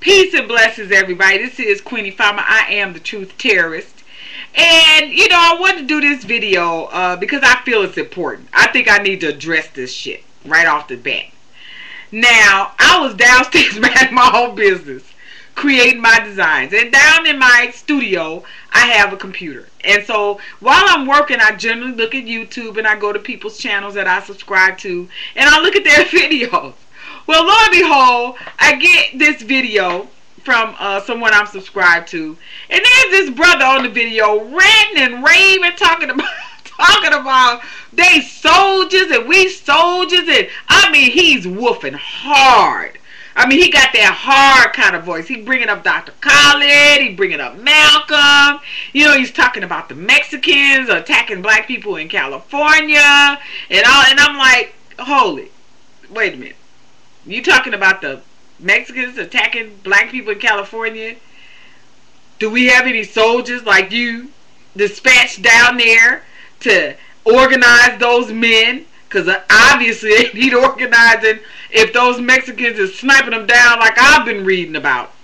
Peace and blessings, everybody. This is Queenie Farmer. I am the Truth Terrorist. And, I want to do this video because I feel it's important. I think I need to address this shit right off the bat. Now, I was downstairs minding my own business, creating my designs. And down in my studio, I have a computer. And so, while I'm working, I generally look at YouTube and I go to people's channels that I subscribe to. And I look at their videos. Well, lo and behold, I get this video from someone I'm subscribed to, and there's this brother on the video ranting and raving, talking about they soldiers and we soldiers, and I mean he's woofing hard. I mean he got that hard kind of voice. He bringing up Dr. Khaled, he bringing up Malcolm. He's talking about the Mexicans attacking black people in California and all. And I'm like, holy, wait a minute. You talking about the Mexicans attacking black people in California? Do we have any soldiers like you dispatched down there to organize those men? Because obviously they need organizing if those Mexicans is sniping them down like I've been reading about.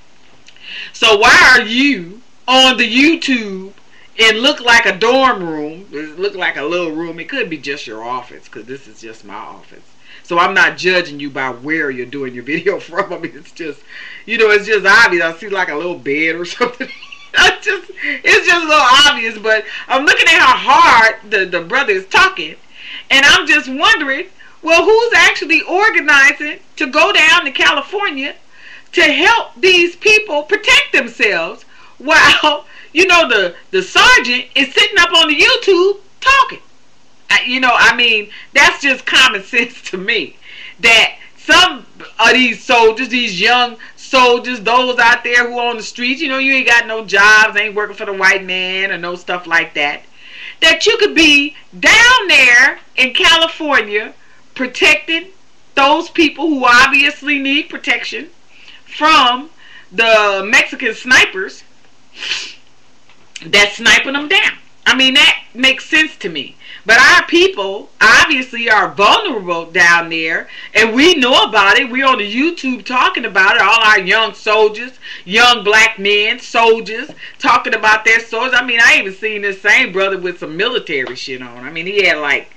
So why are you on the YouTube and look like a dorm room? It look like a little room. It could be just your office, because this is just my office. So I'm not judging you by where you're doing your video from. I mean, it's just, it's just obvious. I see like a little bed or something. It's just a little obvious. But I'm looking at how hard the brother is talking. And I'm just wondering, well, who's actually organizing to go down to California to help these people protect themselves while, the sergeant is sitting up on the YouTube talking? I mean, that's just common sense to me. That some of these soldiers, these young soldiers, those out there who are on the streets, you ain't got no jobs, ain't working for the white man or no stuff like that. That you could be down there in California protecting those people who obviously need protection from the Mexican snipers that's sniping them down. I mean, that makes sense to me. But our people obviously are vulnerable down there, and we know about it. We're on the YouTube talking about it. All our young soldiers, young black men, soldiers, talking about their soldiers. I mean, I even seen this same brother with some military shit on. I mean, he had like,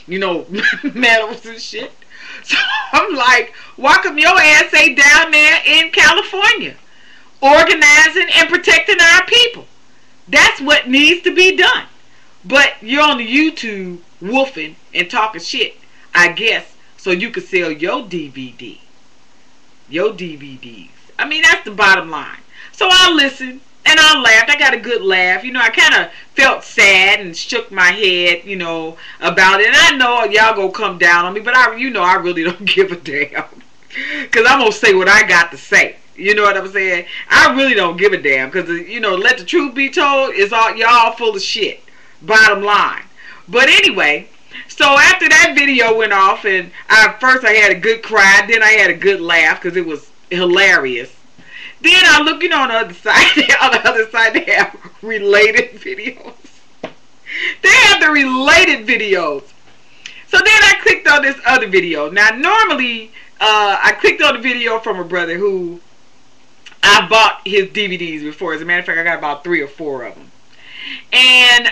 medals and shit. So I'm like, why come your ass ain't down there in California organizing and protecting our people? That's what needs to be done. But you're on the YouTube woofing and talking shit, I guess, so you can sell your DVD. Your DVDs. I mean, that's the bottom line. So I listened and I laughed. I got a good laugh. I kind of felt sad and shook my head, about it. And I know y'all gonna come down on me, but I really don't give a damn. Because I'm gonna say what I got to say. You know what I'm saying? I really don't give a damn. Because, let the truth be told, y'all full of shit. Bottom line. But anyway, so after that video went off, and first I had a good cry, then I had a good laugh because it was hilarious. Then I look, on the other side, they have related videos. They have the related videos. So then I clicked on this other video. Now normally, I clicked on the video from a brother who I bought his DVDs before. As a matter of fact, I got about 3 or 4 of them. And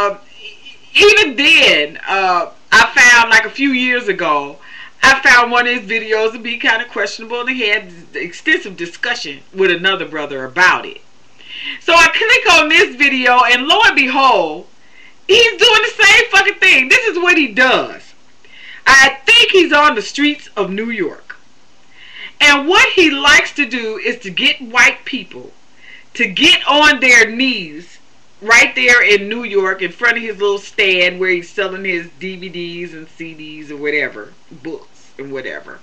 even then, I found like a few years ago, I found one of his videos to be kind of questionable, and he had extensive discussion with another brother about it. So I click on this video, and lo and behold, he's doing the same fucking thing. This is what he does. I think he's on the streets of New York. And what he likes to do is to get white people to get on their knees right there in New York in front of his little stand where he's selling his DVDs and CDs or whatever, books and whatever.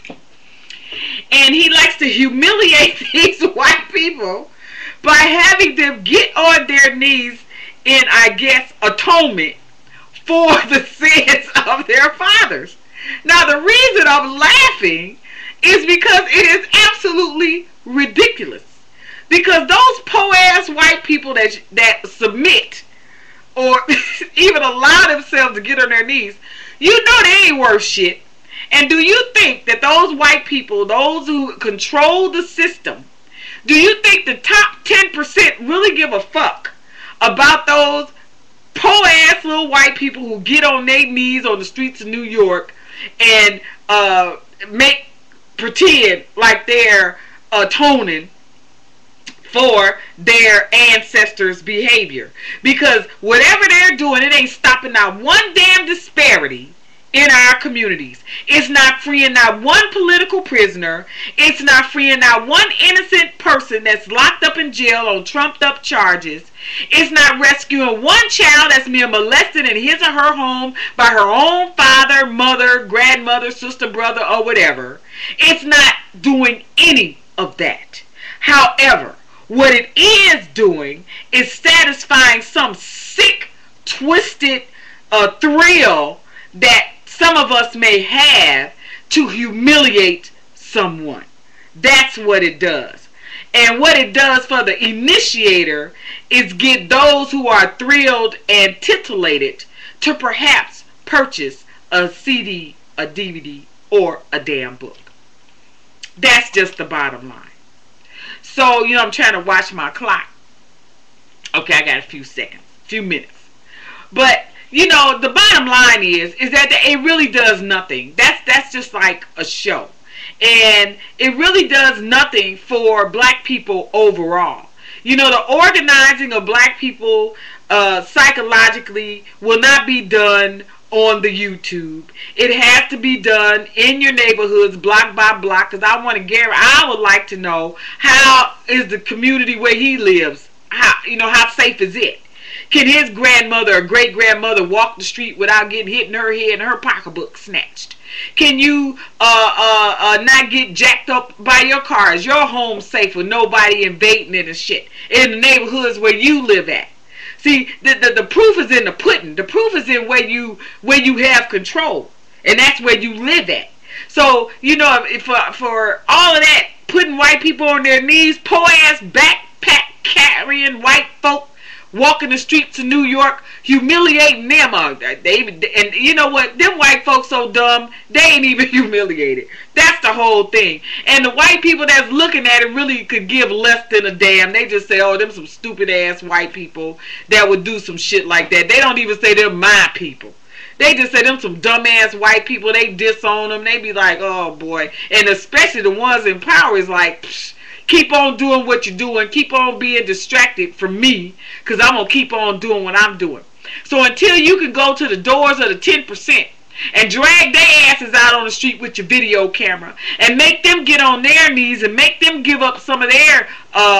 And he likes to humiliate these white people by having them get on their knees in, I guess, atonement for the sins of their fathers. Now, the reason I'm laughing is because it is absolutely ridiculous. Because those po-ass white people that submit or even allow themselves to get on their knees, they ain't worth shit. And do you think that those white people, those who control the system, Do you think the top 10% really give a fuck about those poor ass little white people who get on their knees on the streets of New York and pretend like they're atoning for their ancestors' behavior? Because whatever they're doing, it ain't stopping not one damn disparity in our communities. It's not freeing not one political prisoner. It's not freeing not one innocent person that's locked up in jail on trumped up charges. It's not rescuing one child that's being molested in his or her home by her own father, mother, grandmother, sister, brother, or whatever. It's not doing any of that. However, what it is doing is satisfying some sick, twisted thrill that some of us may have to humiliate someone. That's what it does. And what it does for the initiator is get those who are thrilled and titillated to perhaps purchase a CD, a DVD, or a damn book. That's just the bottom line. So, I'm trying to watch my clock. Okay, I got a few seconds, few minutes. But the bottom line is that it really does nothing. That's just like a show. And it really does nothing for black people overall. The organizing of black people psychologically will not be done on the YouTube. It has to be done in your neighborhoods, block by block, because I would like to know, how is the community where he lives? How safe is it? Can his grandmother or great-grandmother walk the street without getting hit in her head and her pocketbook snatched? Can you not get jacked up by your car? Is your home safe with nobody invading it and shit in the neighborhoods where you live at? See, the proof is in the pudding. The proof is in where you have control, and that's where you live at. So for all of that, putting white people on their knees, poor ass backpack carrying white folk walking the streets of New York, humiliating them. And you know what? Them white folks so dumb, they ain't even humiliated. That's the whole thing. And the white people that's looking at it really could give less than a damn. They just say, oh, them some stupid ass white people that would do some shit like that. They don't even say they're my people. They just say them some dumbass white people. They disown them. They be like, oh boy. And especially the ones in power is like, psh, keep on doing what you're doing. Keep on being distracted from me, because I'm going to keep on doing what I'm doing. So until you can go to the doors of the 10% and drag their asses out on the street with your video camera and make them get on their knees and make them give up some of their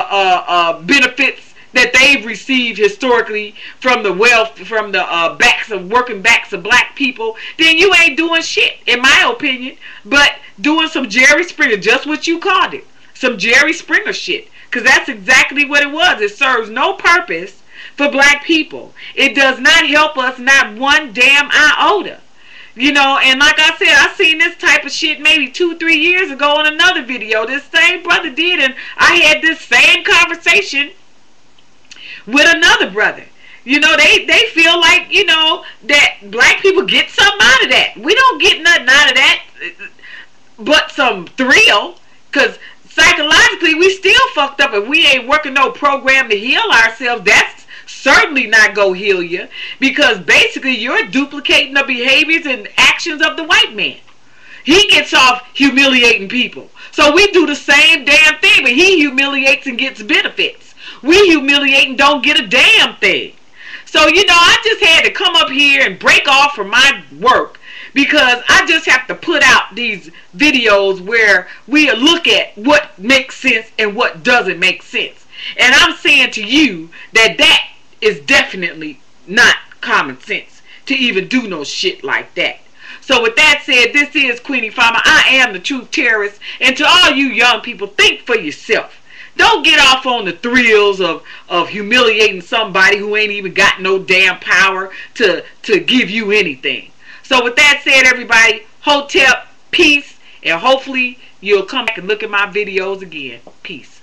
benefits that they've received historically from the wealth, from the working backs of black people, then you ain't doing shit, in my opinion, but doing some Jerry Springer, just what you called it. Some Jerry Springer shit. Because that's exactly what it was. It serves no purpose for black people. It does not help us, not one damn iota. And like I said, I seen this type of shit maybe 2-3 years ago on another video. This same brother did, and I had this same conversation with another brother. They feel like, that black people get something out of that. We don't get nothing out of that but some thrill, because psychologically, we still fucked up. If we ain't working no program to heal ourselves, that's certainly not go heal you, because basically you're duplicating the behaviors and actions of the white man. He gets off humiliating people. So we do the same damn thing, but he humiliates and gets benefits. We humiliate and don't get a damn thing. So, I just had to come up here and break off from my work, because I just have to put out these videos where we look at what makes sense and what doesn't make sense. And I'm saying to you that is definitely not common sense to even do no shit like that. So with that said, this is Queenie Farmer. I am the Truth Terrorist. And to all you young people, think for yourself. Don't get off on the thrills of humiliating somebody who ain't even got no damn power to give you anything. So with that said, everybody, hotep, peace, and hopefully you'll come back and look at my videos again. Peace.